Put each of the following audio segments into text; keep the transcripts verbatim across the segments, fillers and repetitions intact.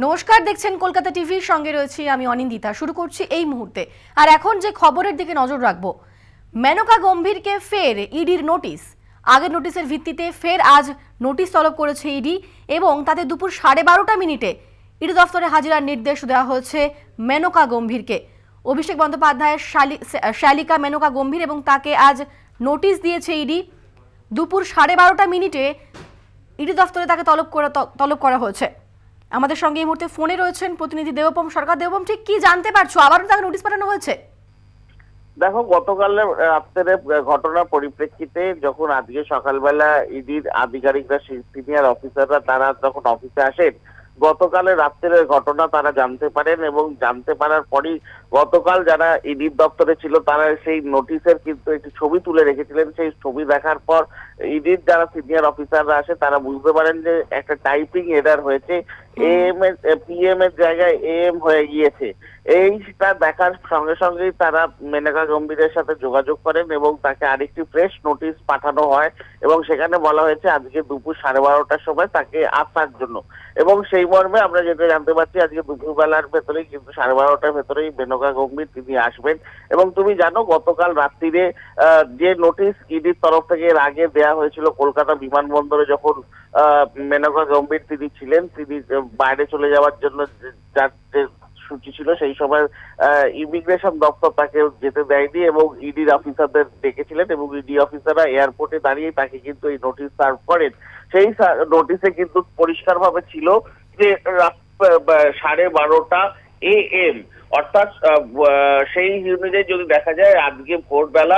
নমস্কার, দেখছেন কলকাতা টিভির সঙ্গে রয়েছি আমি অনিন্দিতা। শুরু করছি এই মুহূর্তে। আর এখন যে খবরের দিকে নজর রাখবো, মেনকা গম্ভীরকে ফের ইডির নোটিশ। আগের নোটিশের ভিত্তিতে ফের আজ নোটিশ তলব করেছে ইডি এবং তাতে দুপুর সাড়ে বারোটা মিনিটে ইডি দফতরে হাজিরার নির্দেশ দেওয়া হয়েছে মেনকা গম্ভীরকে। অভিষেক বন্দ্যোপাধ্যায়ের শালিকা মেনকা গম্ভীর এবং তাকে আজ নোটিশ দিয়েছে ইডি। দুপুর সাড়ে বারোটা মিনিটে ইডি দফতরে তাকে তলব করা তলব করা হয়েছে। আমাদের সঙ্গে এই মুহূর্তে ফোনে রয়েছেন প্রতিনিধি দেবপম সরকার। দেবপম, ঠিক কি জানতে পারছো? আবারও তাকে নোটিশ পাঠানো হয়েছে? দেখো, গতকালের রাত্রের ঘটনার পরিপ্রেক্ষিতে যখন আজকে সকালবেলা ইডির আধিকারিকরা, সিনিয়র অফিসাররা তারা যখন অফিসে আসেন, গতকালের রাত্রের ঘটনা তারা জানতে পারেন এবং জানতে পারার পরই গতকাল যারা ইডির দপ্তরে ছিল তারা সেই নোটিশের কিন্তু একটি ছবি তুলে রেখেছিলেন। সেই ছবি দেখার পর ইডির যারা সিনিয়র অফিসাররা আসে তারা বুঝতে পারেন যে একটা টাইপিং এরার হয়েছে, এম এর পিএম এর জায়গায় এম হয়ে গিয়েছে। এইটা দেখার সঙ্গে সঙ্গেই তারা মেনকা গম্ভীরের সাথে যোগাযোগ করেন এবং তাকে আরেকটি ফ্রেশ নোটিশ পাঠানো হয় এবং সেখানে বলা হয়েছে আজকে দুপুর সাড়ে বারোটার সময় তাকে আসার জন্য। এবং সেই মর্মে আমরা যেটা জানতে পারছি আজকে দুপুরবেলার ভেতরেই কিন্তু সাড়ে বারোটার ভেতরেই মেনকা গম্ভীর তিনি আসবেন। এবং তুমি জানো, গতকাল রাত্রিরে যে নোটিশ ইডির তরফ থেকে এর আগে দেওয়া হয়েছিল কলকাতা বিমানবন্দরে, যখন মেনকা গম্ভীর তিনি ছিলেন, তিনি বাইরে চলে যাওয়ার জন্য যার সূচি ছিল, সেই সময় ইমিগ্রেশন দপ্তর তাকে যেতে দেয়নি এবং ইডির অফিসারদের ডেকেছিলেন এবং ইডি অফিসাররা এয়ারপোর্টে দাঁড়িয়ে তাকে কিন্তু এই নোটিশ সার্ভ করেন। সেই নোটিশে কিন্তু পরিষ্কার ভাবে ছিল যে সাড়ে বারোটা এ এম, অর্থাৎ সেই অনুযায়ী যদি দেখা যায় আজকে ভোরবেলা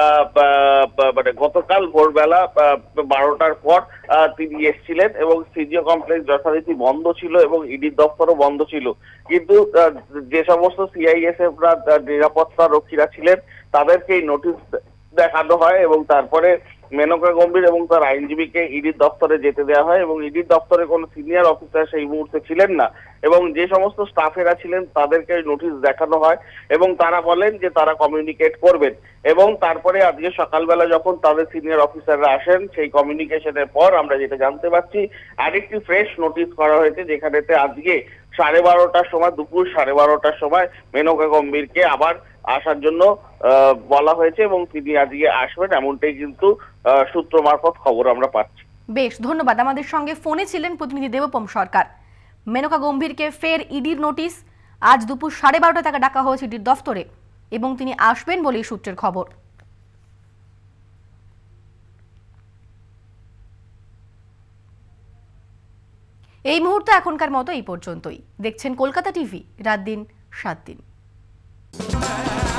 মানে গতকাল ভোরবেলা বারোটার পর তিনি এসেছিলেন এবং সিজিও কমপ্লেক্স যথারীতি বন্ধ ছিল এবং ইডির দপ্তরও বন্ধ ছিল। কিন্তু যে সমস্ত সিআইএসএফরা নিরাপত্তা রক্ষীরা ছিলেন তাদেরকে এই নোটিশ দেখানো হয় এবং তারপরে মেনকা গম্ভীর এবং তার আইনজীবীকে ইডির দপ্তরে যেতে দেওয়া হয় এবং ইডির দপ্তরে কোনো সিনিয়র অফিসার সেই মুহূর্তে ছিলেন না এবং যে সমস্ত স্টাফেরা ছিলেন তাদেরকে নোটিশ দেখানো হয় এবং তারা বলেন যে তারা কমিউনিকেট করবেন। এবং তারপরে আজকে সকালবেলা যখন তাদের সিনিয়র অফিসাররা আসেন, সেই কমিউনিকেশনের পর আমরা যেটা জানতে পারছি আরেকটি ফ্রেশ নোটিশ করা হয়েছে, যেখানেতে আজকে সাড়ে বারোটার সময় দুপুর সাড়ে বারোটার সময় মেনকা গম্ভীরকে আবার আসার জন্য বলা হয়েছে এবং তিনি আজকে আসবেন, এমনটাই কিন্তু সূত্র মারফত খবর আমরা পাচ্ছি। বেশ, ধন্যবাদ। আমাদের সঙ্গে ফোনে ছিলেন প্রতিনিধি দেবপম সরকার। মেনকা গম্ভীরকে ফের ইডির নোটিশ। আজ দুপুর সাড়ে বারোটা তাকে ডাকা হয়েছে ইডির দফতরে এবং তিনি আসবেন বলেই সূত্রের খবর। এই মুহূর্তে এখনকার মতো এই পর্যন্তই। দেখছেন কলকাতা টিভি, রাত দিন সাত দিন।